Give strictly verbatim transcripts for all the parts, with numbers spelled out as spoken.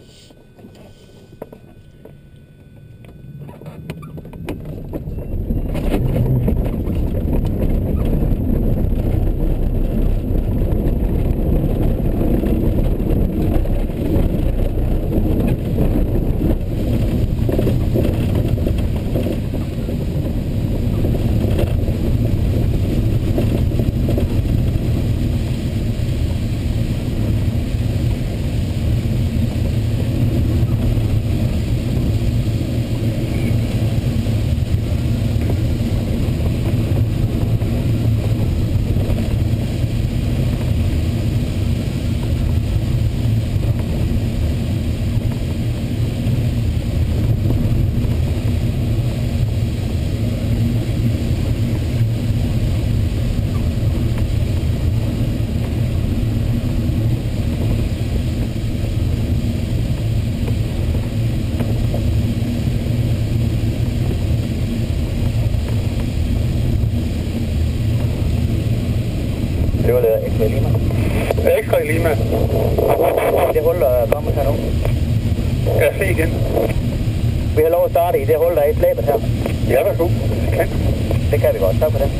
Det var det ekstra i Lima. Ekstra i Lima. Det hul, der kommer her nu. Kan jeg se igen? Vi har lov at starte i det hul, der er i slæbet her. Ja, værsgo. Kan. Det kan vi godt. Tak for det.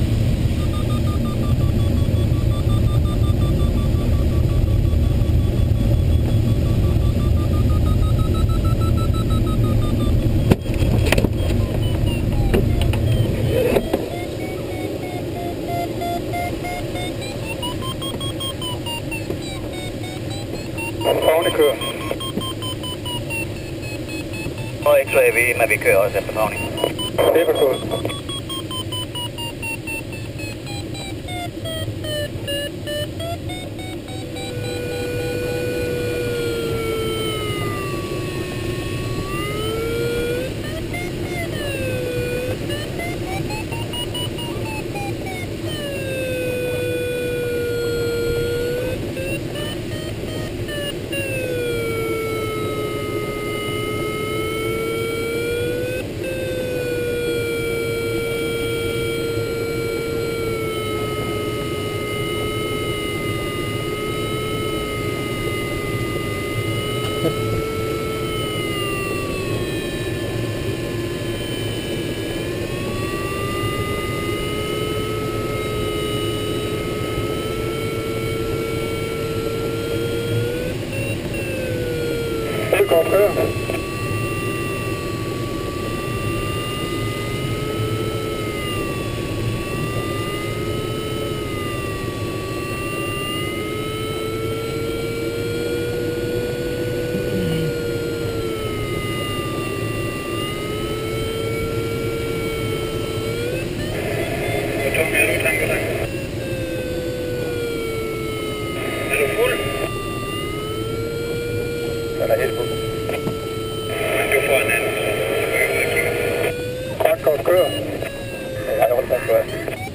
Pavne kører. Og ikke så er vi, men vi kører også efter Pavne. Det er forstået. Det går før. Er du fuld? Den er helt fuld. Men du får en anden, så går jeg ud og kigger. Tak, godt kør. Ja, det var tak, godt.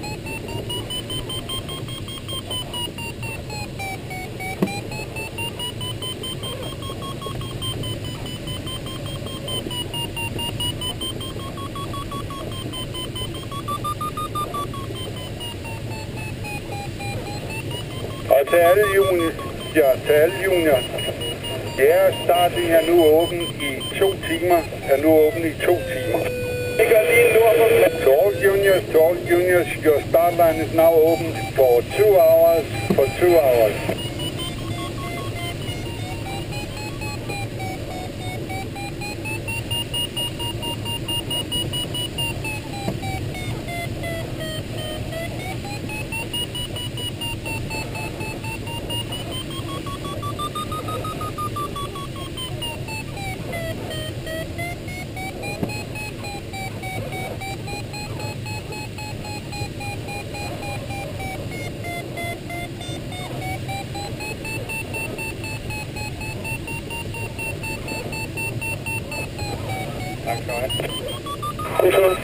Og til alle junior, ja, til alle junior. Jeres starting er nu åben i to timer, er nu åben i to timer. Det gør lige nord for plads. To all juniors, to all juniors, your start line is now open for two hours, for two hours. Tak skal du have.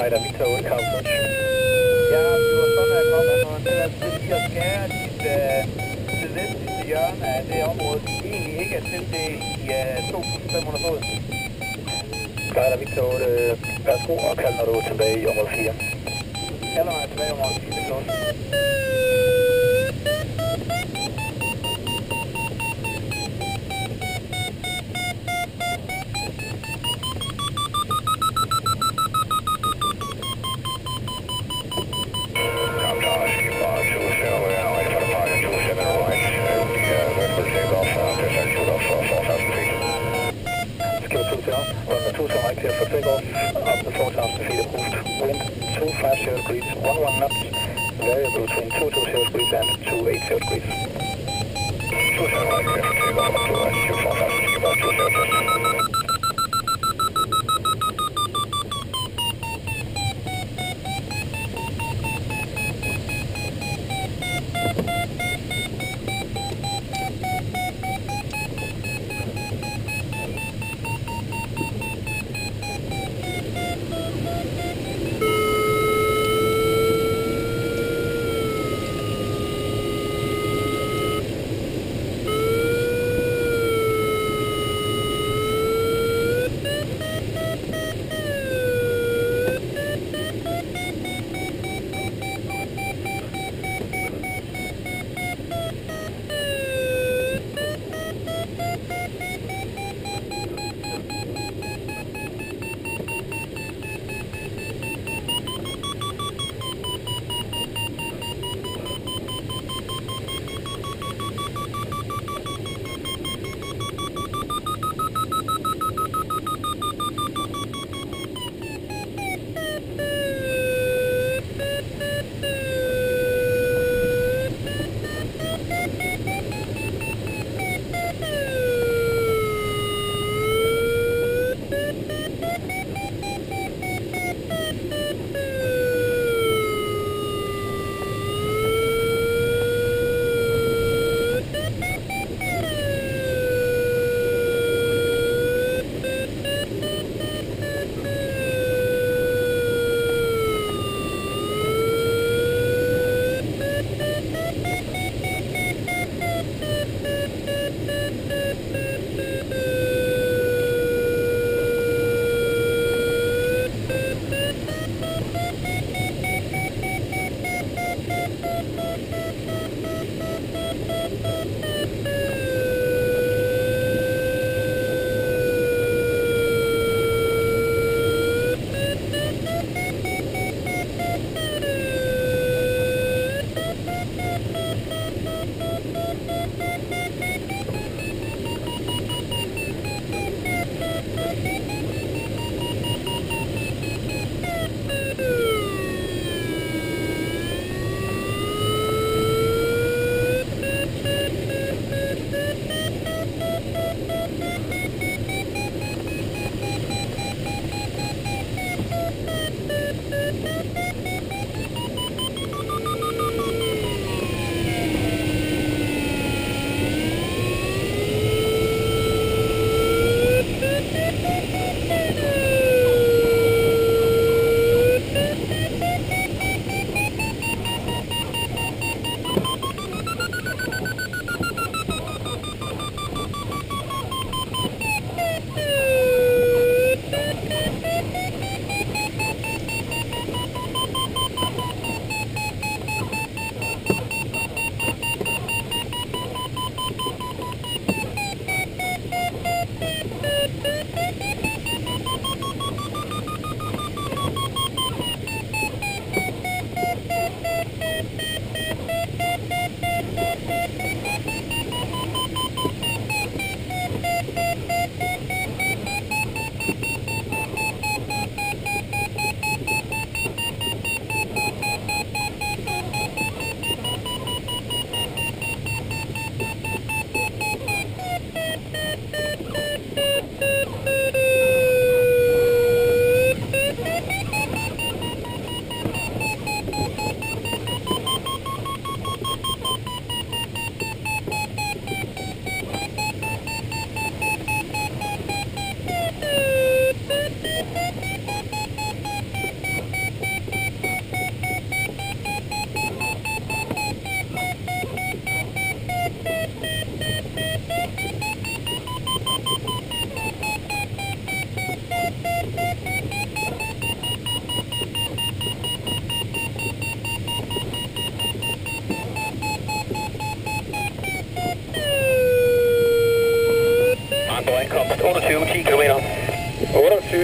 Spejder Victor otte Kavsund. Ja, det var sådan, at jeg kom af noget til at til at skære dit øh, sydvestlige hjørne af det område, som egentlig ikke er til det i øh, to tusind fem hundrede fod. Spejder Victor otte, værsgo og kald når du er tilbage i område fire. Kalder mig tilbage i område fire, det er klart. Two to right here for takeoff, up to four thousand feet approved. Wind two five zero degrees, one one knots, variable between two two zero degrees and two eight zero degrees. Two zero right here for takeoff, up to altitude four thousand feet above two zero degrees.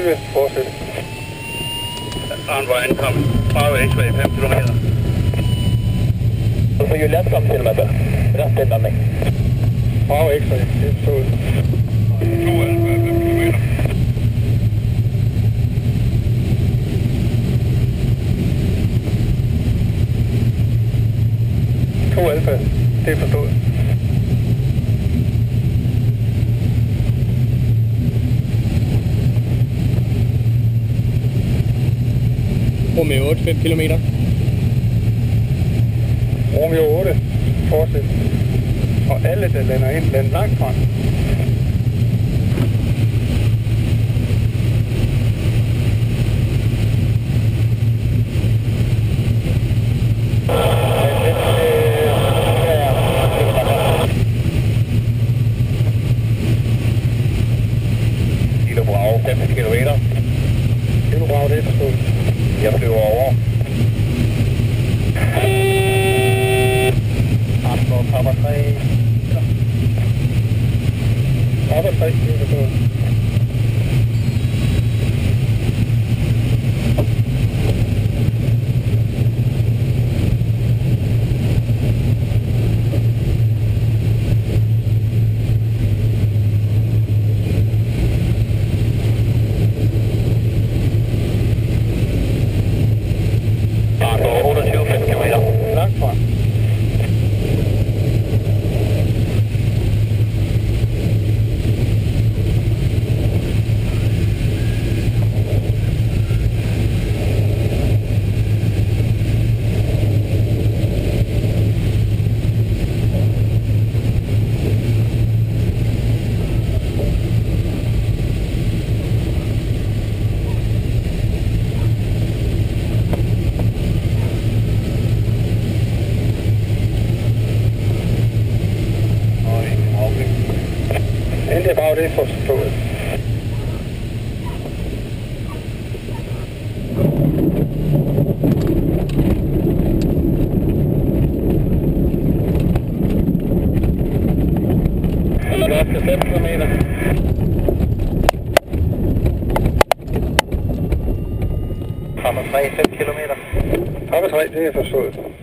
tyve, fortsæt. Arnvej ankommet. Bravo X-ray fem kilometer. Så får ju lätt fram till mig där. Rätt innan mig. Bravo X-ray, det er forstået. to Alfa fem kilometer. to Alfa, det er forstået. Romeo otte, fem kilometer. Romeo otte, fortsæt. Og alle, der lander ind, lander langt fra. Kilo Bravo fem kilometer. Kilo Bravo, det er forstået. Jeg flyver over. Arnvej Papa tre. Papa tre, det er forstået. Langt fra. Det er bare det forstået. Godt til fem kilometer. Papa tre, fem kilometer. Papa tre, det er forstået.